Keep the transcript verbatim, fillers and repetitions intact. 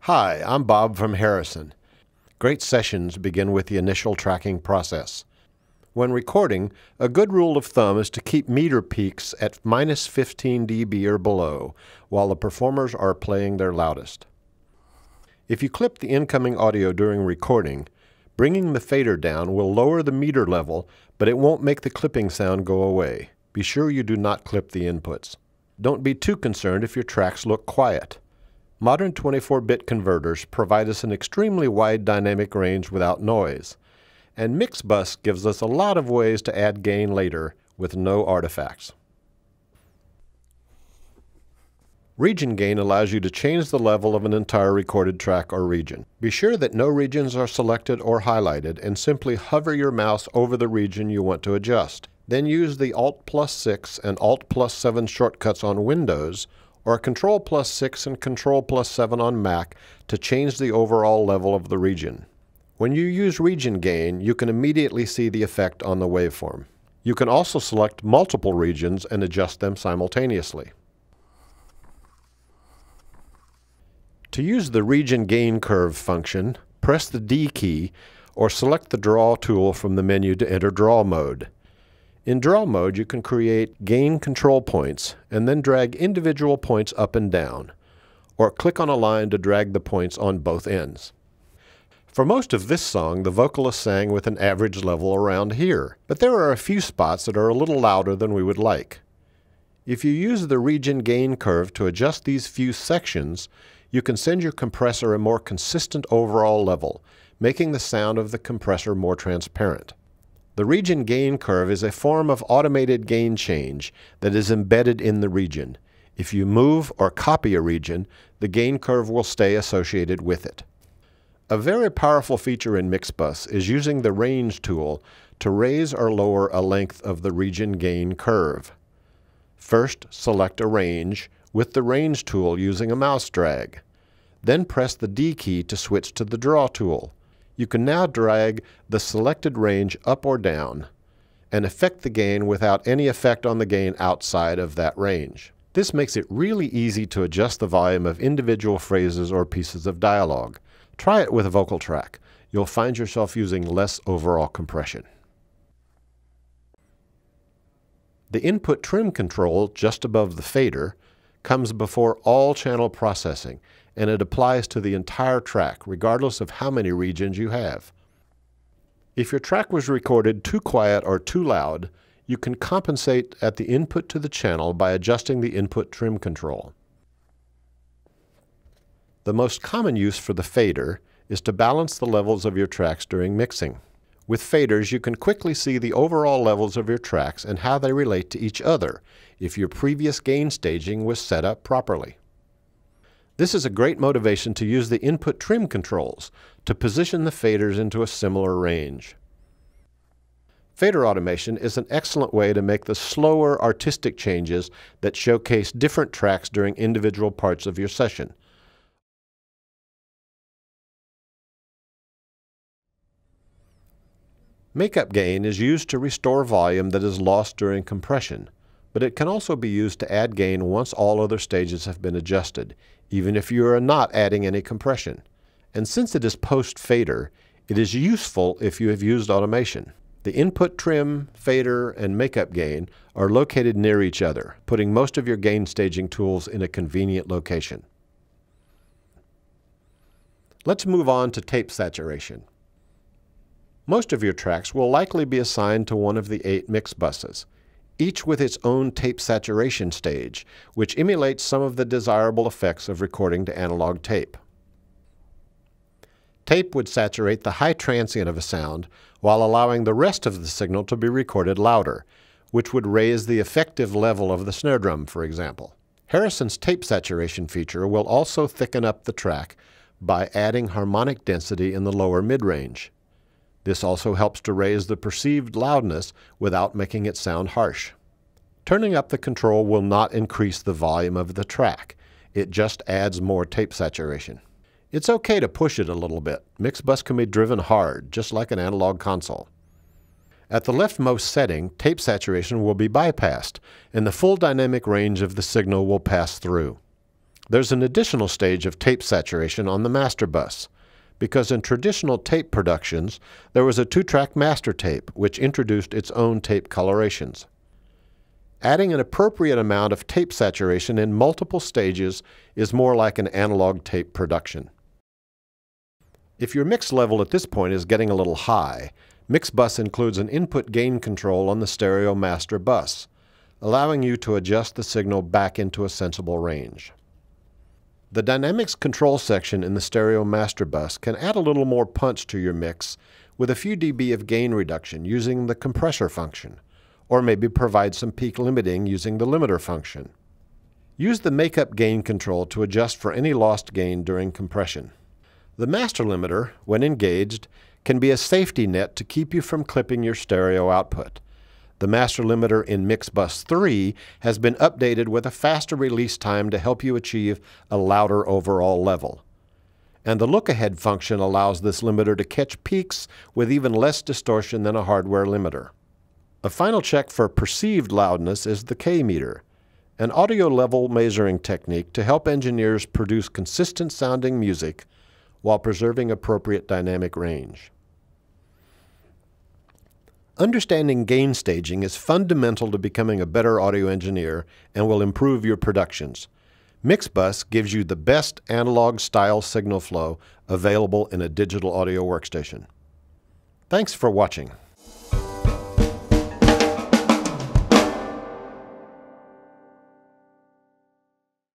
Hi, I'm Bob from Harrison. Great sessions begin with the initial tracking process. When recording, a good rule of thumb is to keep meter peaks at minus fifteen D B or below while the performers are playing their loudest. If you clip the incoming audio during recording, bringing the fader down will lower the meter level, but it won't make the clipping sound go away. Be sure you do not clip the inputs. Don't be too concerned if your tracks look quiet. Modern twenty-four bit converters provide us an extremely wide dynamic range without noise, and Mixbus gives us a lot of ways to add gain later with no artifacts. Region gain allows you to change the level of an entire recorded track or region. Be sure that no regions are selected or highlighted and simply hover your mouse over the region you want to adjust. Then use the Alt plus six and Alt plus seven shortcuts on Windows or Control plus six and Control plus seven on Mac to change the overall level of the region. When you use region gain, you can immediately see the effect on the waveform. You can also select multiple regions and adjust them simultaneously. To use the region gain curve function, press the D key or select the draw tool from the menu to enter draw mode. In draw mode, you can create gain control points and then drag individual points up and down, or click on a line to drag the points on both ends. For most of this song, the vocalist sang with an average level around here, but there are a few spots that are a little louder than we would like. If you use the region gain curve to adjust these few sections, you can send your compressor a more consistent overall level, making the sound of the compressor more transparent. The region gain curve is a form of automated gain change that is embedded in the region. If you move or copy a region, the gain curve will stay associated with it. A very powerful feature in Mixbus is using the range tool to raise or lower a length of the region gain curve. First, select a range with the range tool using a mouse drag. Then press the D key to switch to the draw tool. You can now drag the selected range up or down and affect the gain without any effect on the gain outside of that range. This makes it really easy to adjust the volume of individual phrases or pieces of dialogue. Try it with a vocal track. You'll find yourself using less overall compression. The input trim control just above the fader comes before all channel processing, and it applies to the entire track, regardless of how many regions you have. If your track was recorded too quiet or too loud, you can compensate at the input to the channel by adjusting the input trim control. The most common use for the fader is to balance the levels of your tracks during mixing. With faders, you can quickly see the overall levels of your tracks and how they relate to each other if your previous gain staging was set up properly. This is a great motivation to use the input trim controls to position the faders into a similar range. Fader automation is an excellent way to make the slower artistic changes that showcase different tracks during individual parts of your session. Makeup gain is used to restore volume that is lost during compression, but it can also be used to add gain once all other stages have been adjusted, even if you are not adding any compression. And since it is post-fader, it is useful if you have used automation. The input trim, fader, and makeup gain are located near each other, putting most of your gain staging tools in a convenient location. Let's move on to tape saturation. Most of your tracks will likely be assigned to one of the eight mix buses, each with its own tape saturation stage, which emulates some of the desirable effects of recording to analog tape. Tape would saturate the high transient of a sound while allowing the rest of the signal to be recorded louder, which would raise the effective level of the snare drum, for example. Harrison's tape saturation feature will also thicken up the track by adding harmonic density in the lower mid-range. This also helps to raise the perceived loudness without making it sound harsh. Turning up the control will not increase the volume of the track. It just adds more tape saturation. It's okay to push it a little bit. Mixbus can be driven hard, just like an analog console. At the leftmost setting, tape saturation will be bypassed, and the full dynamic range of the signal will pass through. There's an additional stage of tape saturation on the master bus, because in traditional tape productions, there was a two-track master tape which introduced its own tape colorations. Adding an appropriate amount of tape saturation in multiple stages is more like an analog tape production. If your mix level at this point is getting a little high, MixBus includes an input gain control on the stereo master bus, allowing you to adjust the signal back into a sensible range. The Dynamics control section in the stereo master bus can add a little more punch to your mix with a few dB of gain reduction using the compressor function, or maybe provide some peak limiting using the limiter function. Use the makeup gain control to adjust for any lost gain during compression. The master limiter, when engaged, can be a safety net to keep you from clipping your stereo output. The master limiter in MixBus three has been updated with a faster release time to help you achieve a louder overall level. And the look-ahead function allows this limiter to catch peaks with even less distortion than a hardware limiter. A final check for perceived loudness is the K-meter, an audio level measuring technique to help engineers produce consistent sounding music while preserving appropriate dynamic range. Understanding gain staging is fundamental to becoming a better audio engineer and will improve your productions. MixBus gives you the best analog style signal flow available in a digital audio workstation. Thanks for watching.